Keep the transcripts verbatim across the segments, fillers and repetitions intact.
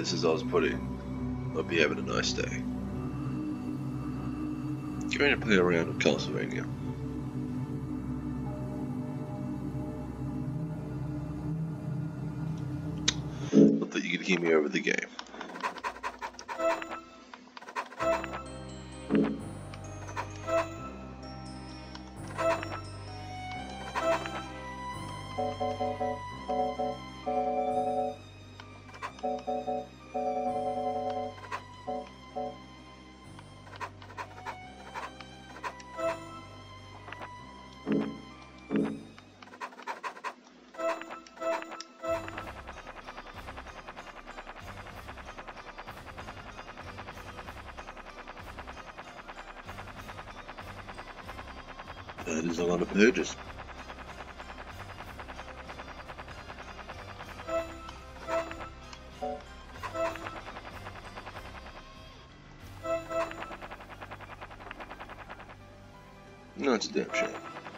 this as I was putting, I'd be having a nice day. Going to play around with Castlevania. Not that you could hear me over the game. That is a lot of purges. No, it's a damn shame.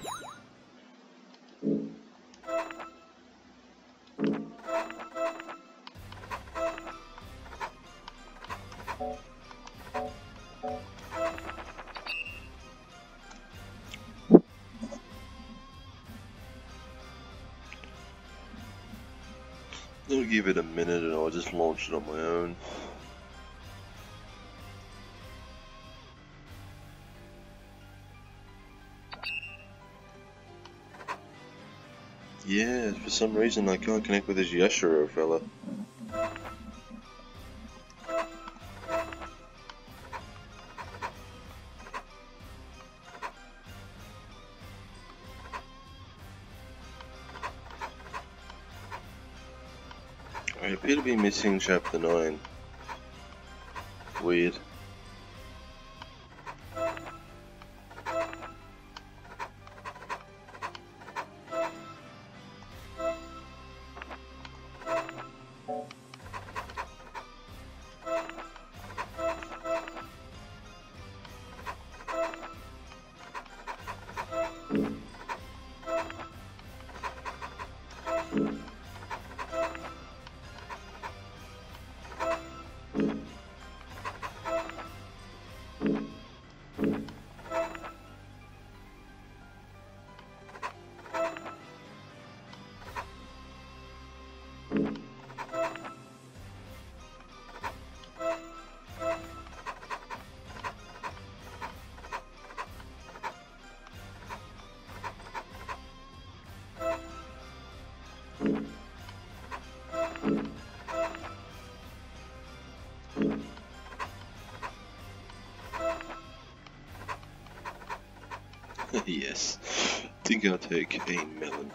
I'll give it a minute and I'll just launch it on my own. Yeah, for some reason I can't connect with this Yashiro fella. I appear to be missing chapter nine. Weird. Yes, think I'll take a melon.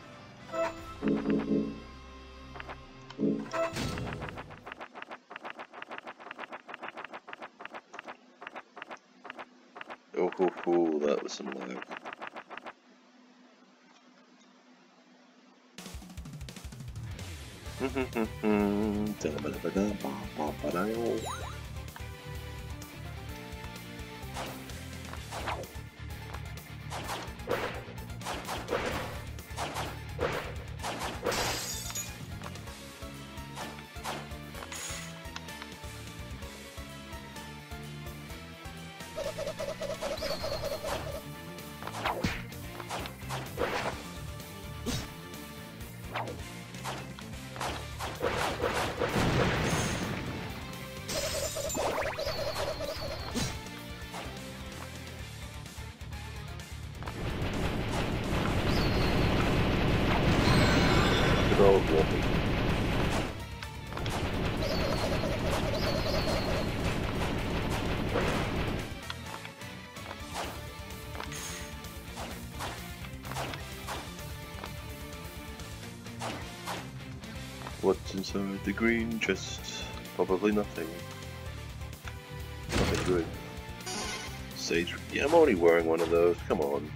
Oh, ho, ho, that was some lag. What's inside the green chest? Probably nothing. Nothing good. Sage. Yeah, I'm already wearing one of those. Come on.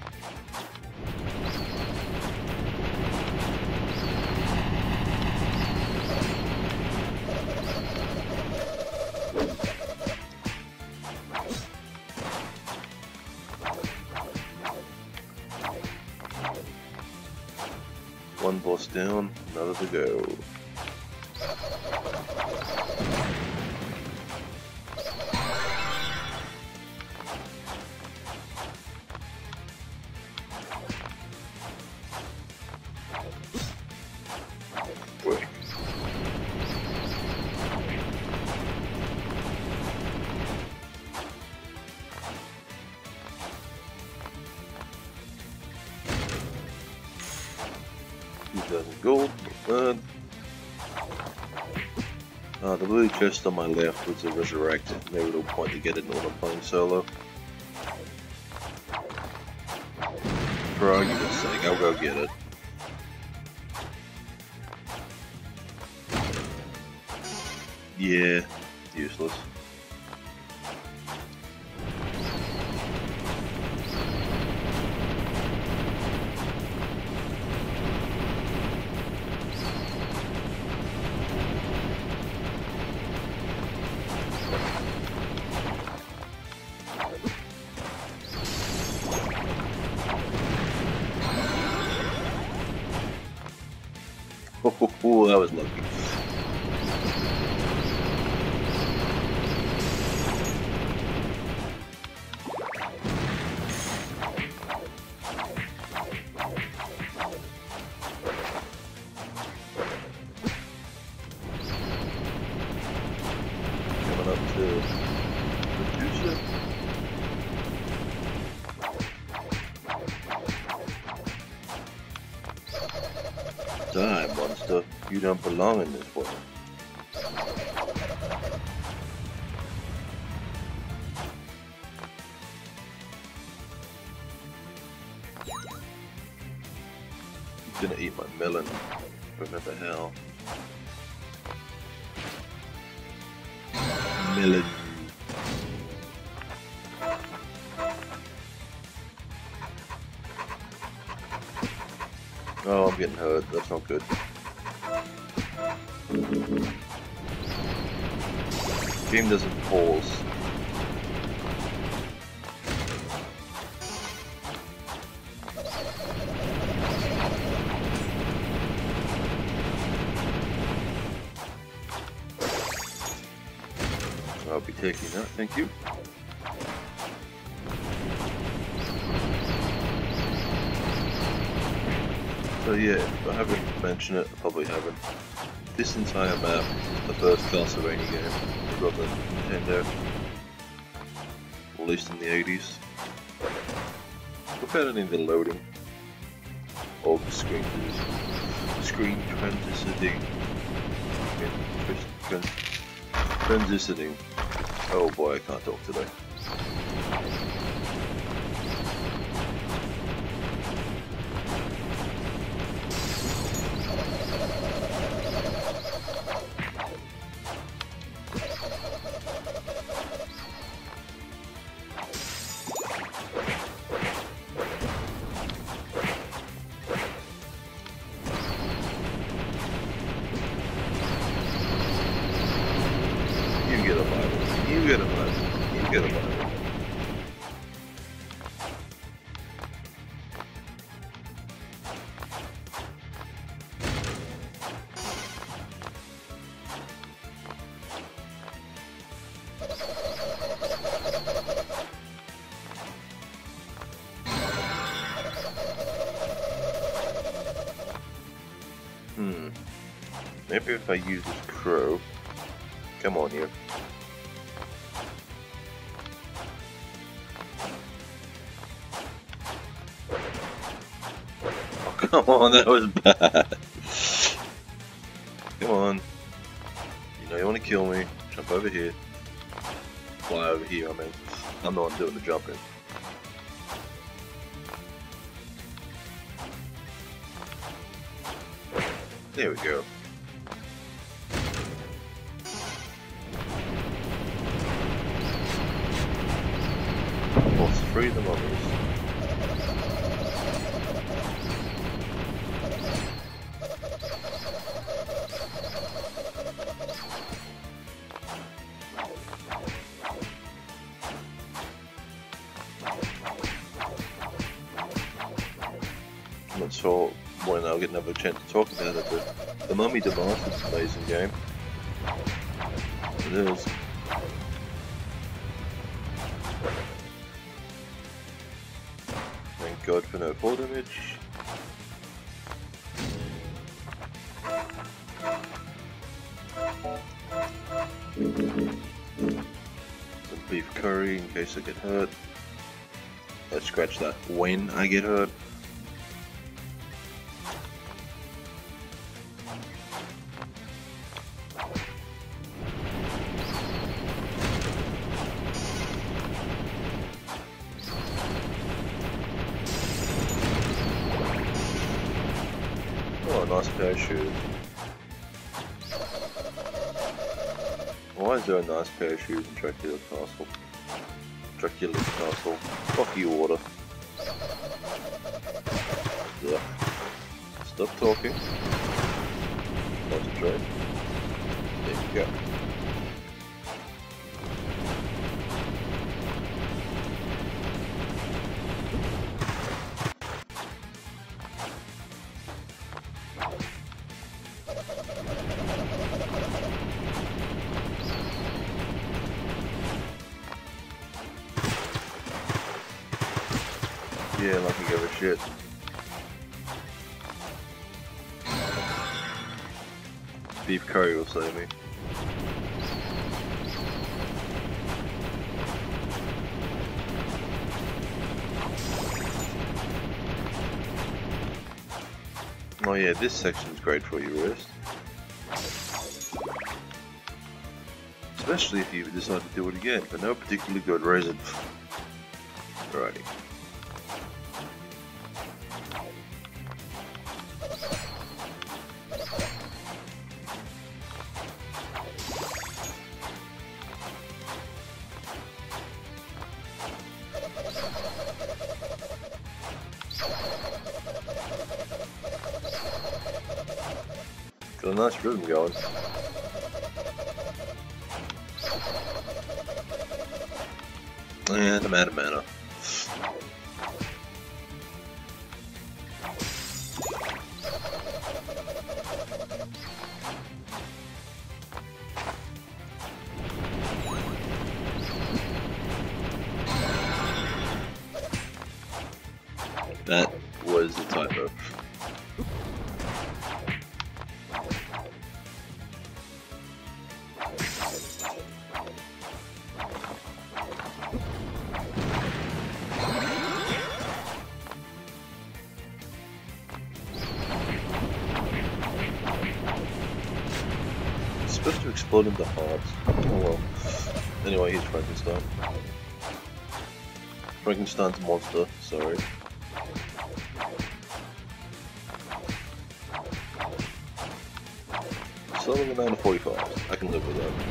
One boss down, another to go. thousand gold. Uh, uh, the blue chest on my left was a resurrect. No real point to get it when I'm playing solo. For argument's sake, I'll go get it. Yeah, useless. Oh, that was lucky. Coming up to Medusa. Die, monster. You don't belong in this world. He's gonna eat my melon. Remember how? Melon. Oh, I'm getting hurt. That's not good. Game doesn't pause. I'll be taking that, thank you. So yeah, if I haven't mentioned it, I probably haven't. This entire map is the first Castlevania game I got on Nintendo, at least in the eighties. Without any of the loading, or the screen, screen transitioning, transitioning. Oh boy, I can't talk today. You get a Bible. You get a Bible. You get a Bible. Hmm. Maybe if I use this crow. Come on, you. Oh, come on, that was bad. Come on. You know you want to kill me. Jump over here. Fly over here, I mean. I'm the one doing the jumping. There we go. Let's free the mummies. I'm not sure when I'll get another chance to talk about it, but the Mummy Device is an amazing game. It is. Thank God for no fall damage. Some beef curry in case I get hurt. Let's scratch that when I get hurt. nice pair of shoes. Why is there a nice pair of shoes in Dracula Castle? Dracula Castle. Fuck you, water. Yeah. Stop talking. Concentrate. There you go. Yeah, like I give a shit. Beef curry will save me. Oh yeah, this section's great for your wrist. Especially if you decide to do it again for no particular good reason. Alrighty. Got a nice rhythm going. And I'm out of mana. That was a typo. It's supposed to explode into hearts. Oh well. Anyway, here's Frankenstein. Frankenstein's a monster, sorry. Selling a nine to forty-five. I can live with that.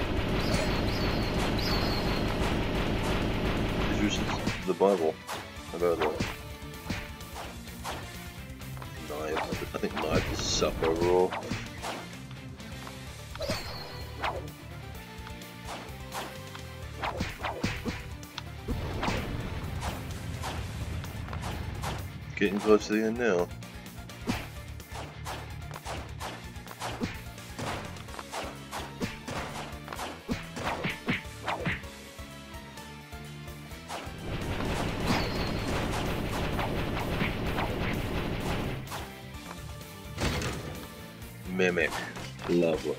It's just the Bible. How about that? Knives. I think knives suck overall. Getting close to the end now. Mimic. Lovely.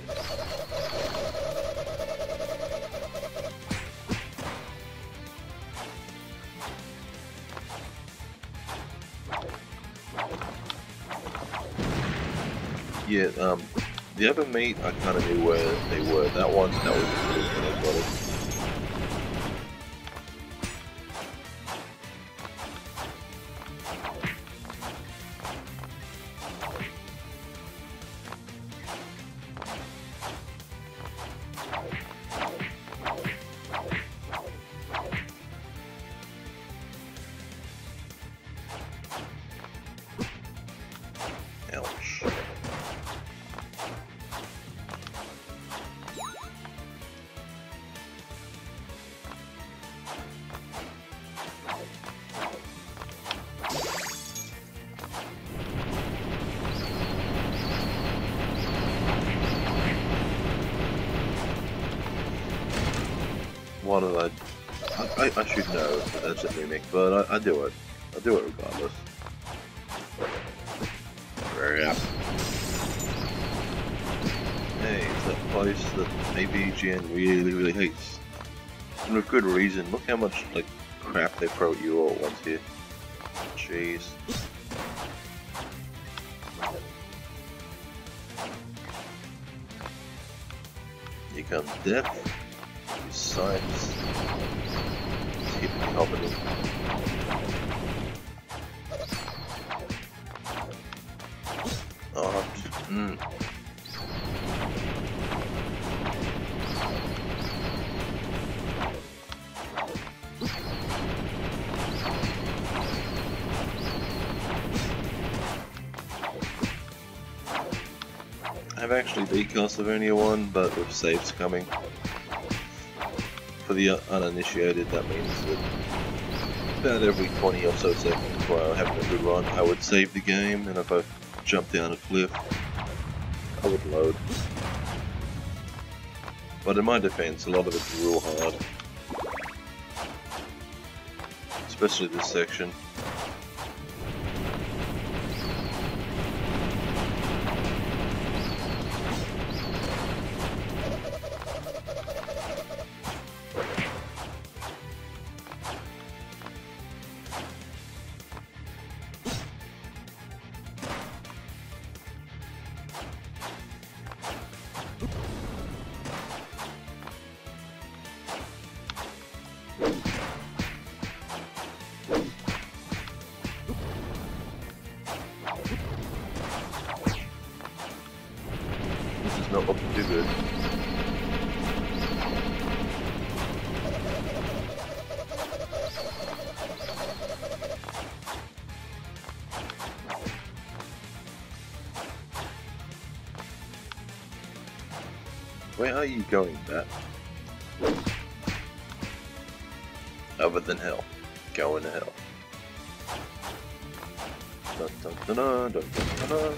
Yeah, um, the other meat, I kind of knew where they were. That one, that was the when I got it. Ouch. What did I, I? I should know that that's a mimic, but I, I do it. I do it regardless. Yeah. Hey, it's that place that A B G N really, really hates. And with good reason. Look how much like crap they throw at you all at once here. Jeez. Here comes death. These science. Keep it company. Uh-huh. Mm. I've actually beat Castlevania one, but with saves coming. For the uninitiated, that means that about every twenty or so seconds while having a good run, I would save the game, and if I jumped down a cliff, I would load. But in my defense, a lot of it's real hard. Especially this section. Not looking too good. Where are you going, Bat? Other than hell. Going to hell. Dun dun dun dun dun dun dun.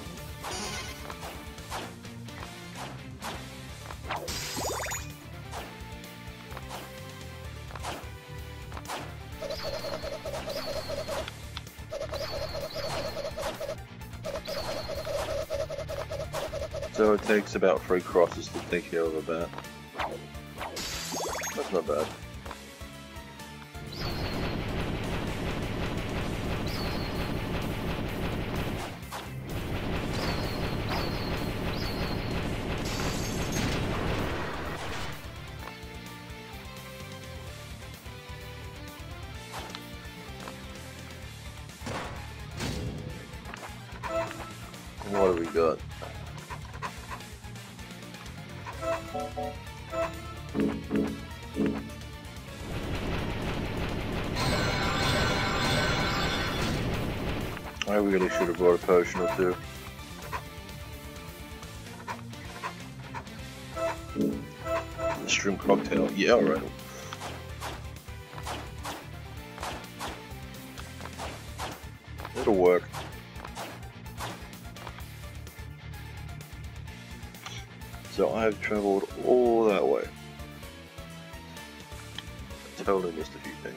So it takes about three crosses to take care of a bat. That's not bad. What have we got? I really should have brought a potion or two. The shrimp cocktail, yeah, alright. It'll work. So I've travelled all that way. I totally missed a few things.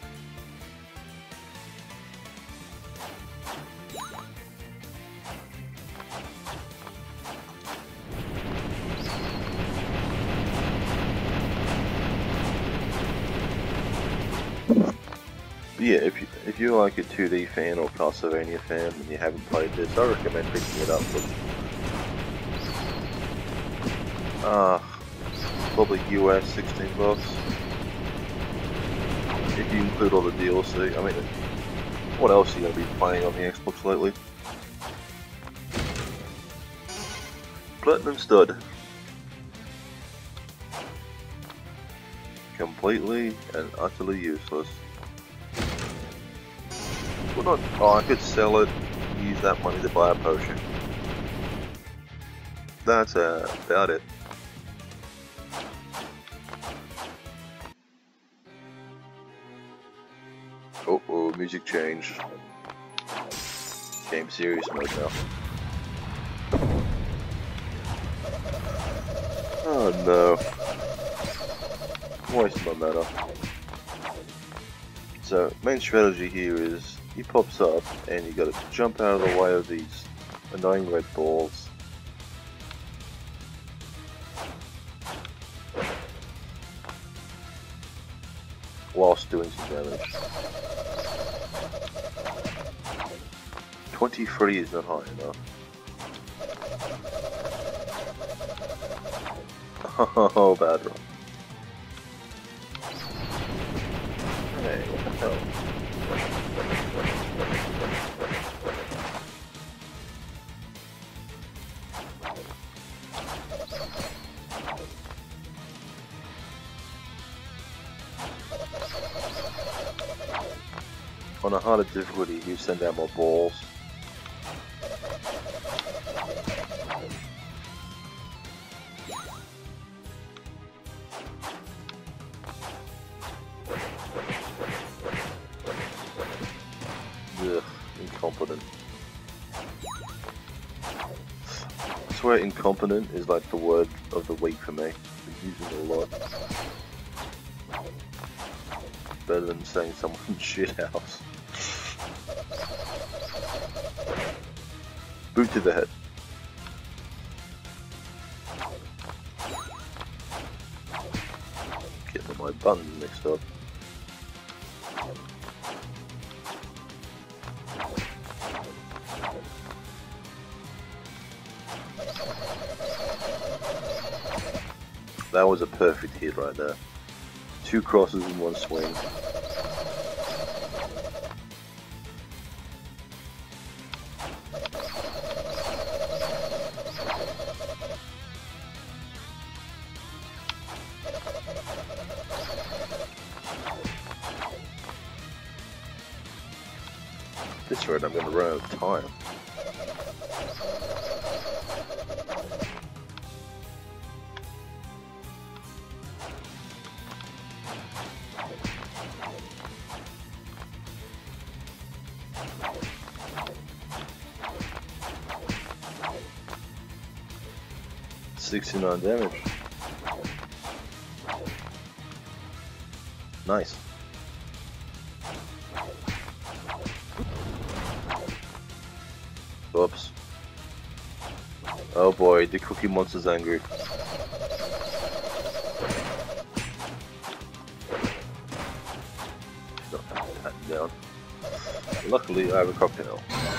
But yeah, if you if you're like a two D fan or Castlevania fan and you haven't played this, I recommend picking it up. Uh, probably U S sixteen bucks. If you include all the D L C. I mean, what else are you going to be playing on the Xbox lately? Platinum Stud. Completely and utterly useless. Well, not. Oh, I could sell it, use that money to buy a potion. That's uh, about it. Oh, oh, music changed. Game serious mode now. Oh no. Waste my mana. So, main strategy here is he pops up and you gotta jump out of the way of these annoying red balls. Whilst doing some damage. twenty-three is not high enough. Oh, bad run. Hey, what the hell? On a harder difficulty, you send out more balls. Ugh, incompetent. I swear incompetent is like the word of the week for me. I use it a lot. Better than saying someone's shit house. Boot to the head. Getting my buttons mixed up. That was a perfect hit right there. Two crosses in one swing. This rate I'm going to run out of time. sixty-nine damage. Nice. Oops. Oh boy, the Cookie Monster's angry. Not patting down. Luckily, I have a cocktail.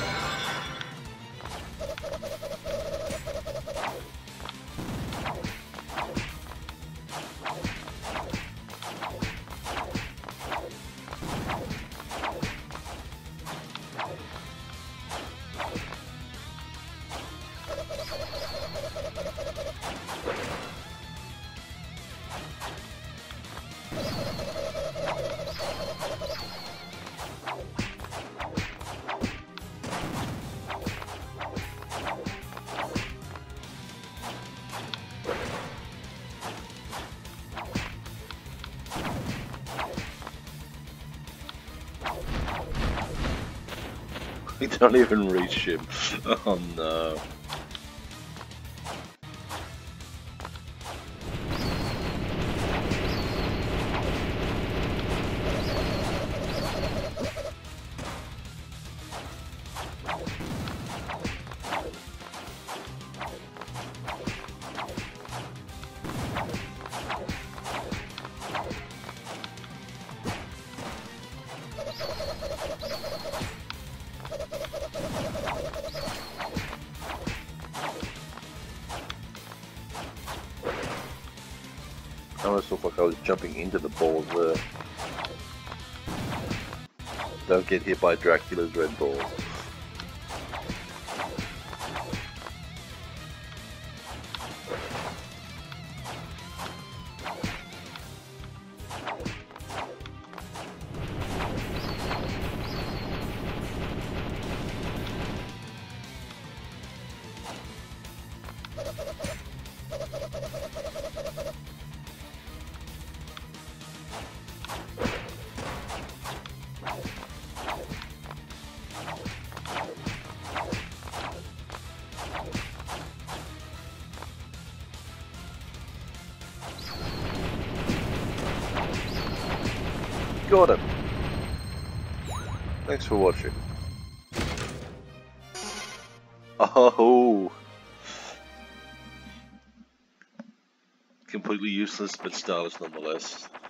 We don't even reach him. Oh no. I almost looked like I was jumping into the balls there. Don't get hit by Dracula's red balls. Got him. Thanks for watching. Oh, completely useless but stylish nonetheless.